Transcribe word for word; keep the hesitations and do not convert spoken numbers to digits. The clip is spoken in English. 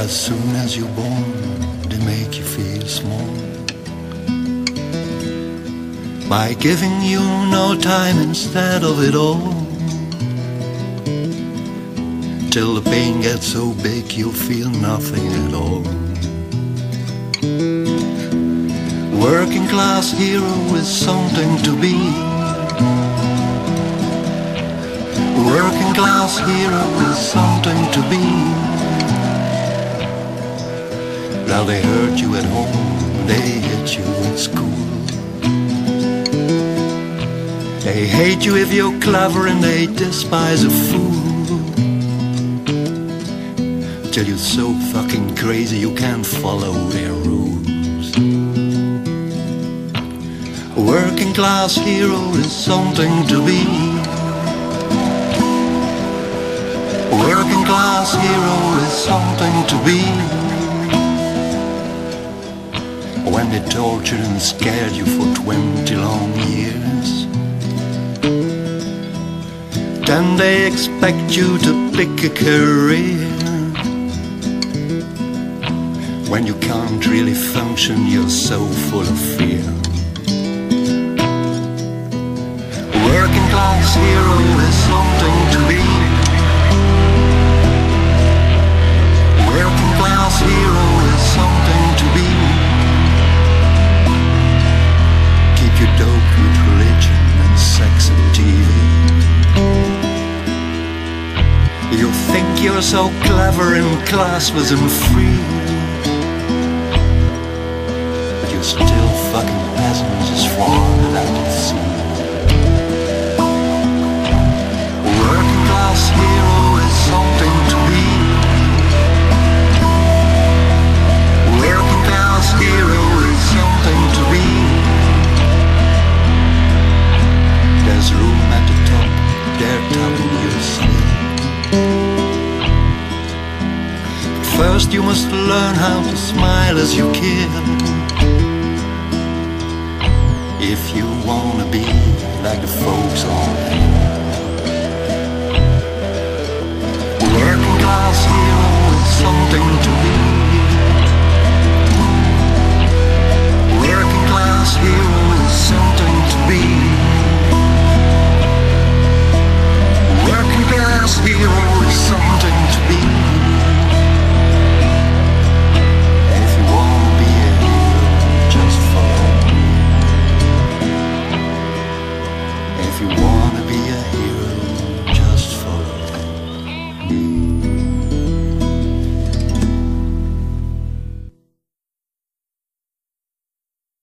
as soon as you're born, they make you feel small. By giving you no time instead of it all, till the pain gets so big you'll feel nothing at all. Working class hero is something to be. Working class hero is something to be. Now they hurt you at home, they hit you at school. They hate you if you're clever and they despise a fool. Till you're so fucking crazy you can't follow their rules. A working class hero is something to be. A working class hero is something to be. When they tortured and scared you for twenty long years, then they expect you to pick a career. When you can't really function, you're so full of fear. A working class hero is something to be. A working class hero is something to be. Keep your dope with religion and sex and T V. You think you're so clever and classless and free, but you're still fucking passengers farther out at sea. A working class hero is something to be. A working class hero is something to be. There's room at the top, they're telling you still. First you must learn how to smile as you kill, if you wanna be like the folks on there. A working class hero is something to be. A working class hero is something to be. A working class hero is something to be. If you want